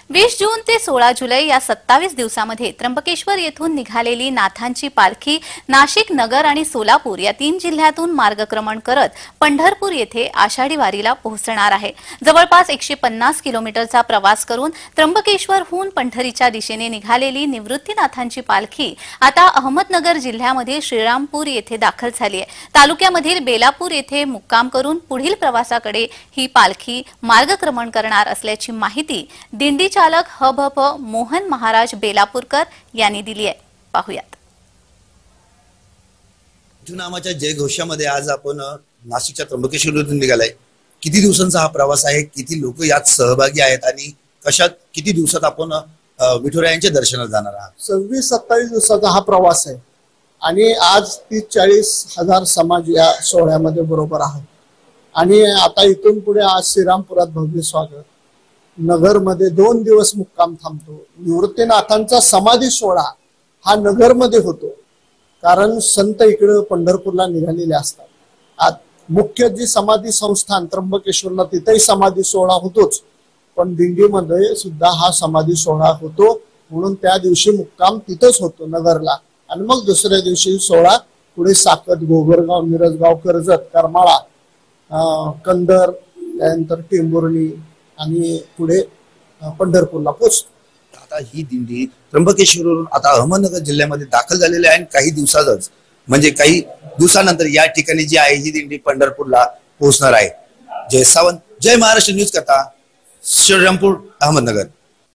20 जून ते 16 जुलै या 27 दिवसामध्ये त्र्यंबकेश्वर येथून निघालेली नाथांची पालखी नाशिक, नगर आणि सोलापूर या 3 जिल्ह्यातून मार्गक्रमण करत पंढरपूर येथे आषाढी वारीला पोहोचणार आहे। जवळपास 150 किलोमीटरचा प्रवास करून त्र्यंबकेश्वरहून पंढरीच्या दिशेने निघालेली निवृत्तीनाथांची पालखी आता अहमदनगर जिल्ह्यामध्ये श्रीरामपूर येथे दाखल झाली आहे। तालुक्यामधील बेलापूर येथे मुक्काम करून पुढील प्रवासाकडे ही पालखी मार्गक्रमण करणार असल्याची माहिती दिंडी चालक हभप मोहन महाराज बेलापूरकर यांनी दिली आहे। पाहूयात। नामाच्या जयघोषामध्ये आज आपण नाशिकच्या त्र्यंबकेश्वरवरून निघालाय। किती दिवसांचा हा प्रवास आहे, किती लोक यात सहभागी आहेत आणि कशात किती दिवसात आपण विठुरायांच्या दर्शनाला जाणार आहात? 26-27 दिवसाचा हा प्रवास आहे आणि आज 30-40 हजार समाज या सोहळ्यामध्ये बरोबर आहे। आणि आता इथून पुढे आज श्रीरामपुरात भव्य स्वागत, नगरमध्ये 2 दिवस मुक्काम थांबतो। निवृत्तीनाथांचा समाधी सोहळा हा नगरमध्ये होतो, कारण संत इकडे पंढरपूरला निघालेले असतात। आज मुख्य जी समाधी संस्थान त्र्यंबकेश्वरला तिथेही समाधी सोहळा होतोच, पण दिंडीमध्ये सुद्धा हा समाधी सोहळा होतो, म्हणून त्या दिवशी मुक्काम तिथंच होतो नगरला। आणि मग दुसऱ्या दिवशी सोहळा पुढे साकत, गोगरगाव, मिरजगाव, कर्जत, करमाळा, कंदर, त्यानंतर टेंभुर्णी आणि पुढे पंढरपूरला पोहोचतो। आता ही दिंडी त्र्यंबकेश्वरवरून आता अहमदनगर जिल्ह्यामध्ये दाखल झालेली आहे आणि काही दिवसातच म्हणजे काही दिवसानंतर या ठिकाणी जी आहे ही दिंडी पंढरपूरला पोहोचणार आहे। जय सावंत, जय महाराष्ट्र न्यूज करता श्रीरामपूर, अहमदनगर।